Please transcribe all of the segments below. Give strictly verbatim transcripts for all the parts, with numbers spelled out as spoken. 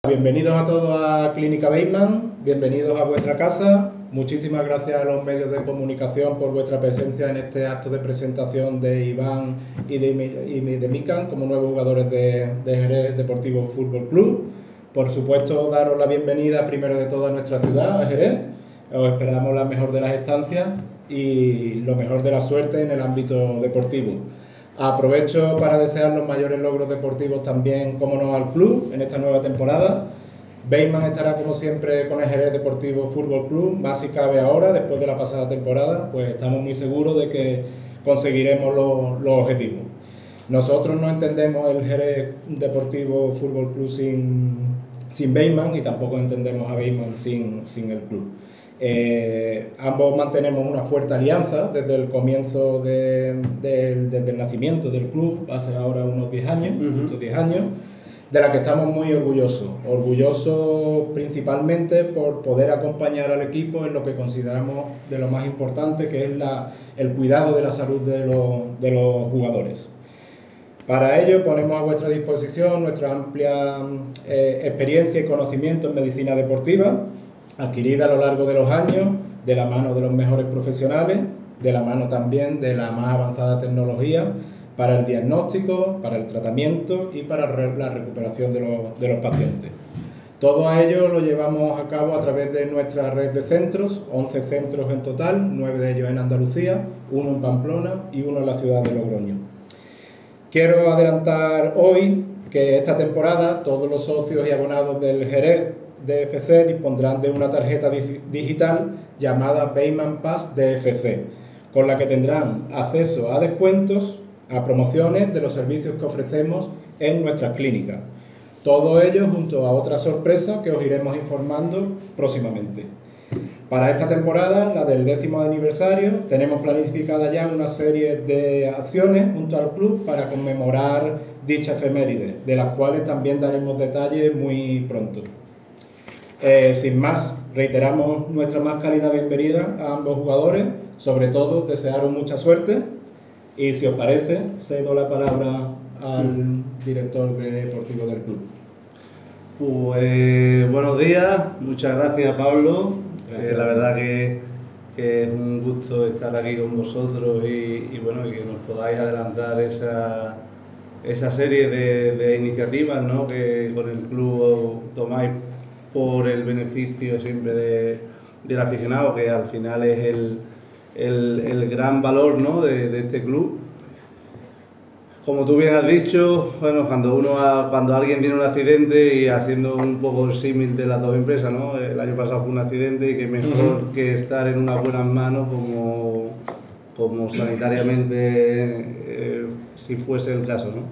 Bienvenidos a todos a Clínica Bateman, bienvenidos a vuestra casa. Muchísimas gracias a los medios de comunicación por vuestra presencia en este acto de presentación de Iván y de, y de Mikan como nuevos jugadores de, de Jerez Deportivo Fútbol Club. Por supuesto, daros la bienvenida primero de todo a nuestra ciudad, a Jerez. Os esperamos la mejor de las estancias y lo mejor de la suerte en el ámbito deportivo. Aprovecho para desear los mayores logros deportivos también, como no, al club en esta nueva temporada. Bateman estará como siempre con el Jerez Deportivo Fútbol Club, más si cabe ahora, después de la pasada temporada, pues estamos muy seguros de que conseguiremos los, los objetivos. Nosotros no entendemos el Jerez Deportivo Fútbol Club sin, sin Bateman y tampoco entendemos a Bateman sin, sin el club. Eh, ambos mantenemos una fuerte alianza desde el comienzo de, de, desde el nacimiento del club, hace ahora unos diez años, uh-huh. unos diez años, de la que estamos muy orgullosos, orgullosos principalmente por poder acompañar al equipo en lo que consideramos de lo más importante, que es la, el cuidado de la salud de los, de los jugadores. Para ello ponemos a vuestra disposición nuestra amplia eh, experiencia y conocimiento en medicina deportiva, adquirida a lo largo de los años, de la mano de los mejores profesionales, de la mano también de la más avanzada tecnología para el diagnóstico, para el tratamiento y para la recuperación de los, de los pacientes. Todo a ello lo llevamos a cabo a través de nuestra red de centros, once centros en total, nueve de ellos en Andalucía, uno en Pamplona y uno en la ciudad de Logroño. Quiero adelantar hoy que esta temporada todos los socios y abonados del Jerez D F C dispondrán de una tarjeta digital llamada Bateman Pass D F C, con la que tendrán acceso a descuentos, a promociones de los servicios que ofrecemos en nuestras clínicas. Todo ello junto a otras sorpresas que os iremos informando próximamente. Para esta temporada, la del décimo aniversario, tenemos planificada ya una serie de acciones junto al club para conmemorar dicha efeméride, de las cuales también daremos detalles muy pronto. Eh, sin más, reiteramos nuestra más cálida bienvenida a ambos jugadores, sobre todo desearos mucha suerte y si os parece, cedo la palabra al director deportivo del club. Pues buenos días, muchas gracias Pablo, gracias. Eh, la verdad que, que es un gusto estar aquí con vosotros y, y bueno, y que nos podáis adelantar esa, esa serie de, de iniciativas, ¿no?, que con el club tomáis por el beneficio siempre de, del aficionado, que al final es el, el, el gran valor, ¿no?, de, de este club. Como tú bien has dicho, bueno, cuando uno ha, cuando alguien tiene un accidente, y haciendo un poco el símil de las dos empresas, ¿no?, el año pasado fue un accidente y que mejor uh-huh. que estar en unas buenas manos como, como sanitariamente eh, si fuese el caso, ¿no?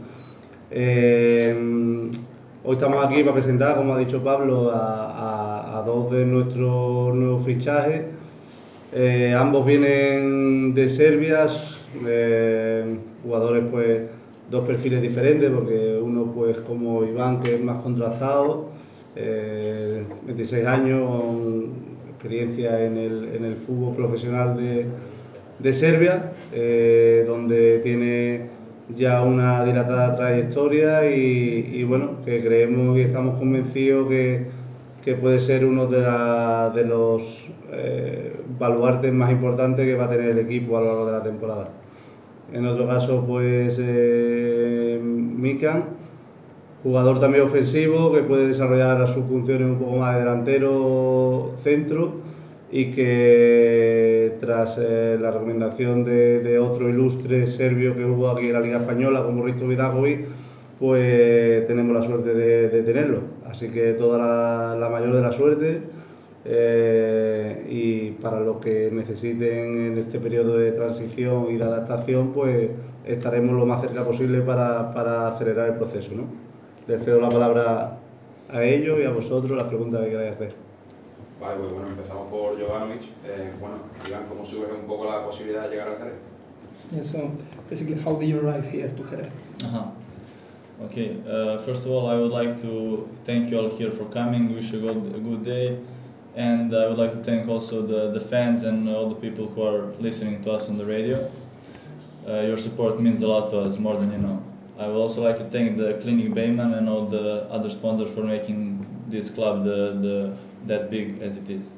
Eh, Hoy estamos aquí para presentar, como ha dicho Pablo, a, a, a dos de nuestros nuevos fichajes. Eh, ambos vienen de Serbia, eh, jugadores pues dos perfiles diferentes, porque uno pues como Iván, que es más contrastado, eh, veintiséis años, con experiencia en el, en el fútbol profesional de, de Serbia, eh, donde tiene ya una dilatada trayectoria y, y bueno, que creemos y estamos convencidos que, que puede ser uno de, la, de los eh, baluartes más importantes que va a tener el equipo a lo largo de la temporada. En otro caso, pues eh, Mikan, jugador también ofensivo que puede desarrollar sus funciones un poco más de delantero centro y que tras eh, la recomendación de, de otro ilustre serbio que jugó aquí en la Liga Española como Risto Vidakovic, pues tenemos la suerte de, de tenerlo. Así que toda la, la mayor de la suerte eh, y para los que necesiten en este periodo de transición y de adaptación, pues estaremos lo más cerca posible para, para acelerar el proceso, ¿no? Les cedo la palabra a ellos y a vosotros las preguntas que queráis hacer. Vale, pues bueno, empezamos por Jovanovic. Eh, bueno, Iván, ¿cómo sube un poco la posibilidad de llegar al Jerez? Yeah, so basically, how did you arrive here to Jerez? Uh-huh. Okay, uh, first of all, I would like to thank you all here for coming, wish you a good, a good day, and I would like to thank also the, the fans and all the people who are listening to us on the radio. Uh, your support means a lot to us, more than you know. I would also like to thank the Clinic Bateman and all the other sponsors for making this club the, the that big as it is.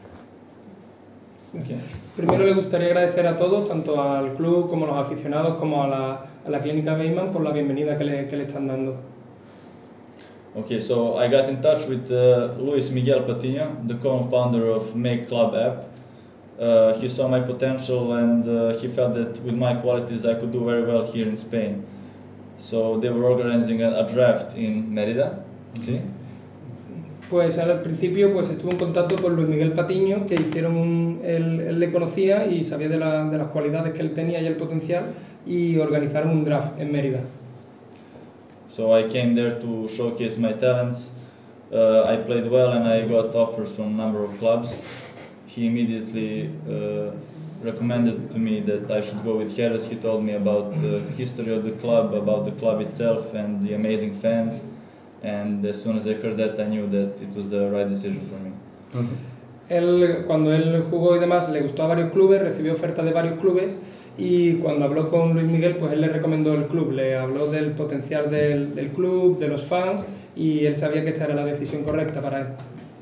Okay. Primero le gustaría agradecer a todos, tanto al club como a los aficionados, como a la, a la clínica Weiman, por la bienvenida que le, que le están dando. Okay, so I got in touch with uh, Luis Miguel Patiño, the co-founder of Make Club app. Uh, he saw my potential and uh, he felt that with my qualities I could do very well here in Spain. So they were organizing a, a draft in Mérida. ¿Sí? Pues al principio pues estuvo en contacto con Luis Miguel Patiño, que hicieron un, él, él le conocía y sabía de, la, de las cualidades que él tenía y el potencial, y organizaron un draft en Mérida. So I came there to showcase my talents. Uh, I played well and I got offers from a number of clubs. He immediately uh, recommended to me that I should go with Jerez. He told me about the history of the club, about the club itself and the amazing fans. And as soon as I heard that, I knew that it was the right decision for me. Uh-huh. Él, cuando él jugó y demás, le gustó a varios clubes, recibió ofertas de varios clubes, y cuando habló con Luis Miguel, pues él le recomendó el club, le habló del potencial del, del club, de los fans, y él sabía que esta era la decisión correcta para él.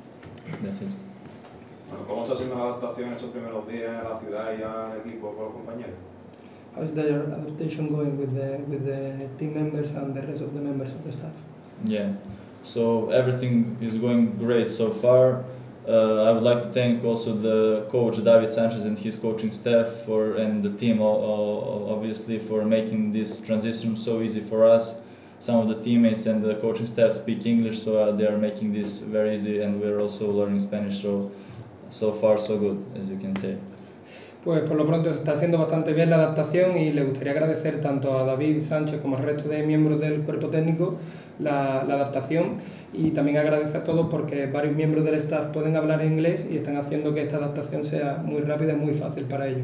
That's it. Bueno, ¿cómo está siendo la adaptación estos primeros días a la ciudad y al equipo con los compañeros? How is the adaptation going with the, with the team members and the rest of the members of the staff? Yeah, so everything is going great so far. Uh, I would like to thank also the coach David Sanchez and his coaching staff for, and the team uh, obviously for making this transition so easy for us. Some of the teammates and the coaching staff speak English, so uh, they are making this very easy, and we're also learning Spanish, so so far so good, as you can say. Pues por lo pronto se está haciendo bastante bien la adaptación, y le gustaría agradecer tanto a David Sánchez como al resto de miembros del cuerpo técnico la, la adaptación, y también agradece a todos porque varios miembros del staff pueden hablar inglés y están haciendo que esta adaptación sea muy rápida y muy fácil para ellos.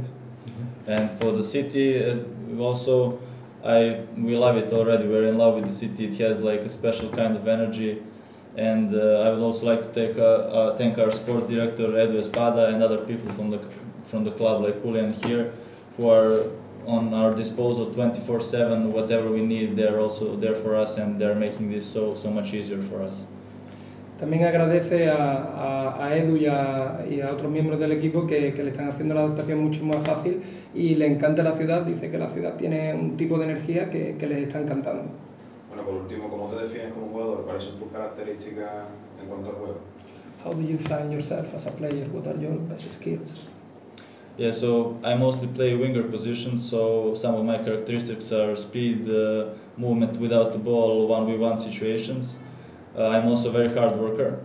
And for the city, uh, also, I we love it already. We're in love with the city. It has like a special kind of energy. And uh, I would also like to take, uh, uh, thank our sports director Edu Espada and other people from the from the club like Julian here, who are on our disposal twenty-four seven. Whatever we need, they're also there for us, and they're making this so so much easier for us. También agradece a, a, a Edu y a, y a otros miembros del equipo que, que le están haciendo la adaptación mucho más fácil, y le encanta la ciudad. Dice que la ciudad tiene un tipo de energía que, que les está encantando. Bueno, por último, ¿cómo te defines como jugador? ¿Cuáles son tus características en cuanto al juego? How do you find yourself as a player? What are your best skills? Yeah, so I mostly play winger position, so some of my characteristics are speed, uh, movement without the ball, one v one situations. Uh, I'm also a very hard worker.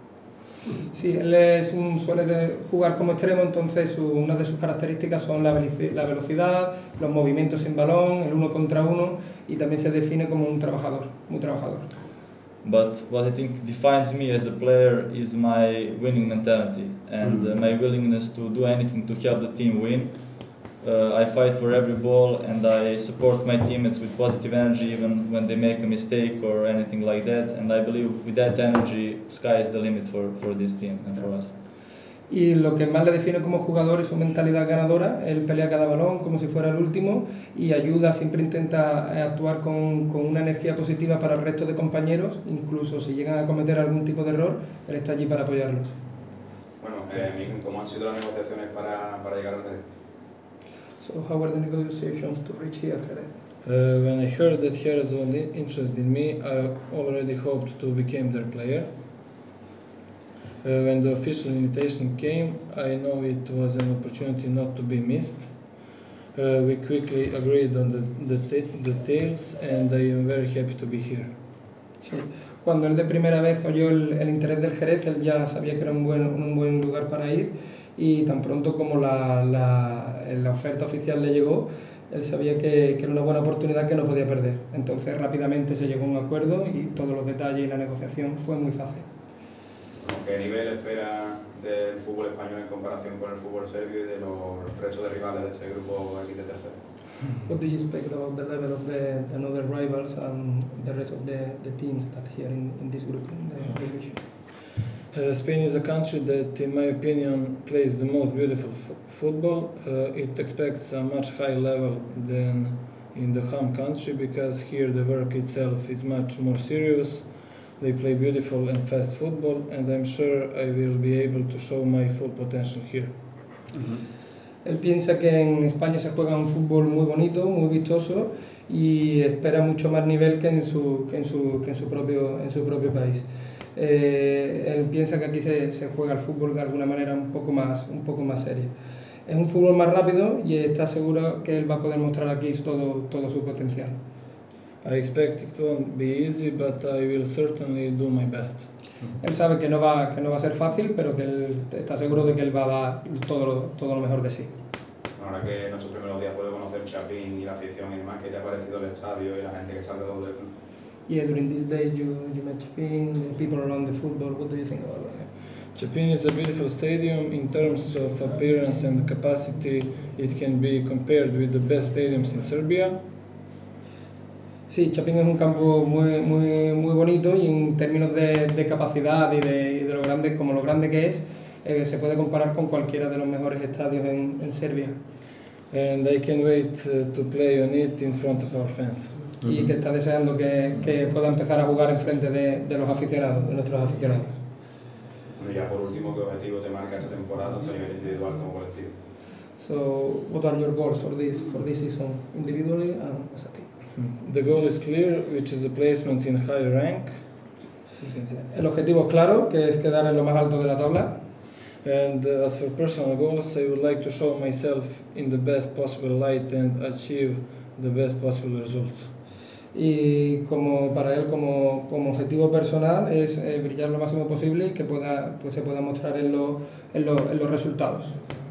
Sí, él es un, suele de jugar como extremo, entonces su, una de sus características son la, la velocidad, los movimientos sin balón, el uno contra uno, y también se define como un trabajador, muy trabajador. But what I think defines me as a player is my winning mentality and uh, my willingness to do anything to help the team win. Uh, I fight for every ball and I support my teammates with positive energy even when they make a mistake or anything like that. And I believe with that energy, sky is the limit for, for this team and for us. Y lo que más le define como jugador es su mentalidad ganadora. Él pelea cada balón como si fuera el último y ayuda, siempre intenta actuar con, con una energía positiva para el resto de compañeros. Incluso si llegan a cometer algún tipo de error, él está allí para apoyarlos. Bueno, eh, Miguel, ¿cómo han sido las negociaciones para, para llegar al Jerez? So how were the negotiations to reach here, Jerez? Uh, when I heard that Jerez was interested in me, I already hoped to become their player. Uh, when the official invitation came, I know it was an opportunity not to be missed. Uh, we quickly agreed on the, the details, and I am very happy to be here. Sí. Cuando él de primera vez oyó el, el interés del Jerez, él ya sabía que era un buen, un buen lugar para ir, y tan pronto como la, la, la oferta oficial le llegó, él sabía que, que era una buena oportunidad que no podía perder. Entonces rápidamente se llegó a un acuerdo y todos los detalles y la negociación fue muy fácil. ¿Qué nivel espera del fútbol español en comparación con el fútbol serbio y de los restos de rivales de ese grupo aquí de tercero? What do you expect about the level of the another rivals and the rest of the, the teams that here in, in this group in the division? Uh, Spain is a country that, in my opinion, plays the most beautiful f football. Uh, it expects a much higher level than in the home country because here the work itself is much more serious. They play beautiful and fast football, and I'm sure I will be able to show my full potential here. Él piensa que en España se juega un fútbol muy bonito, muy vistoso y espera mucho más nivel que en su, que en su, que en su, propio, en su propio país. Eh, él piensa que aquí se, se juega el fútbol de alguna manera un poco más, un poco más seria. Es un fútbol más rápido y está seguro que él va a poder mostrar aquí todo, todo su potencial. I expect it won't be easy, but I will certainly do my best. Él sabe que no va, que no va a ser fácil, pero que él está seguro de que él va a dar todo lo, todo lo mejor de sí. Ahora que en nuestros primeros días puede conocer Chapín y la afición y demás, ¿qué te ha parecido el estadio y la gente que está alrededor del club? Yeah, during these days you, you met Chapin, the people around the football, what do you think about that? Chapin is a beautiful stadium. In terms of appearance and capacity, it can be compared with the best stadiums in Serbia. Sí, Chapin es un campo muy, muy, muy bonito y en términos de, de capacidad y de, y de lo grande, como lo grande que es, eh, se puede comparar con cualquiera de los mejores estadios en, en Serbia. And I can wait uh, to play on it in front of our fans. Y que está deseando que, que pueda empezar a jugar en frente de, de los aficionados, de nuestros aficionados. Bueno, y ya por último, ¿qué objetivo te marca esta temporada, tanto a nivel individual como colectivo? So, what are your goals for this, for this season, individually and as a team? The goal is clear, which is a placement in high rank. El objetivo es claro, que es quedar en lo más alto de la tabla. And uh, as for personal goals, I would like to show myself in the best possible light and achieve the best possible results. Y como para él como, como objetivo personal es eh, brillar lo máximo posible y que pueda, pues, se pueda mostrar en, lo, en, lo, en los resultados.